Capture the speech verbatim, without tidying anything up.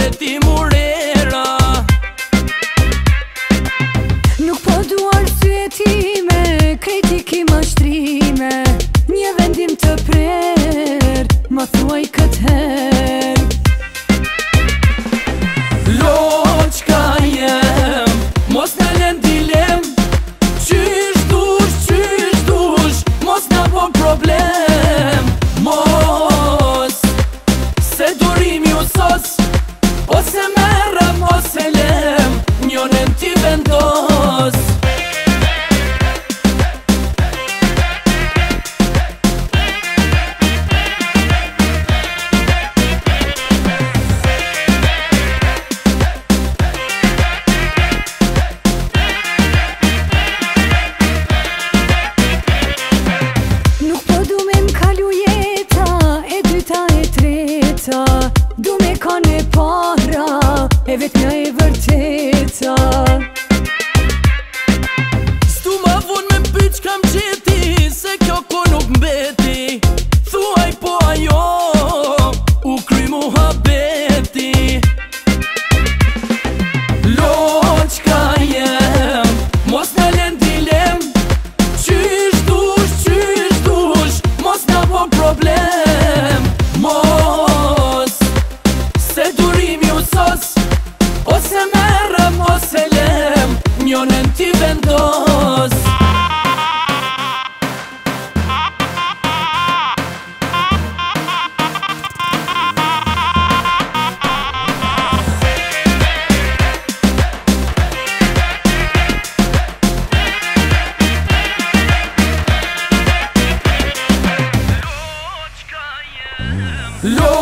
ti murera. Nuk po du arsye time, kritiki ma shtrime, një vendim të prer, ma thuaj këtë her. Loqka jem, mos në lën dilem, qysh dush, qysh dush, mos në po problem. Mos, se durim ju sos, ose merrem, ose lem, njonen ti vendos. Du me kone para, e vetëmja e vërteta. Stu ma vun me mbyq kam qeti, se kjo ko nuk mbeti. Thuaj po ajo, u kry muhabeti. Loqka jem, mos në lën dilem, qysh dush, qysh dush, mos në po problem. Mos, se durim ju sos, ose merrem, ose lem, njonen ti vendos. Lo